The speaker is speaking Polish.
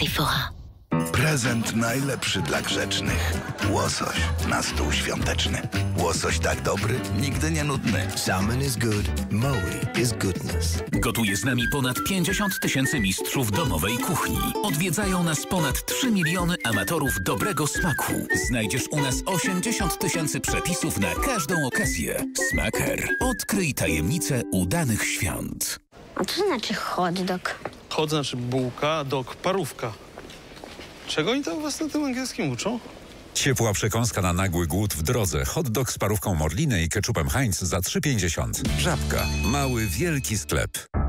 Sephora. Prezent najlepszy dla grzecznych. Łosoś na stół świąteczny. Łosoś tak dobry, nigdy nie nudny. Salmon is good. Mowi is goodness. Gotuje z nami ponad 50 000 mistrzów domowej kuchni. Odwiedzają nas ponad 3 miliony amatorów dobrego smaku. Znajdziesz u nas 80 000 przepisów na każdą okazję. Smaker. Odkryj tajemnicę udanych świąt. A co znaczy hot dog? Hot znaczy bułka, dog parówka. Czego oni tam was na tym angielskim uczą? Ciepła przekąska na nagły głód w drodze. Hot dog z parówką Morliny i keczupem Heinz za 3,50. Żabka. Mały, wielki sklep.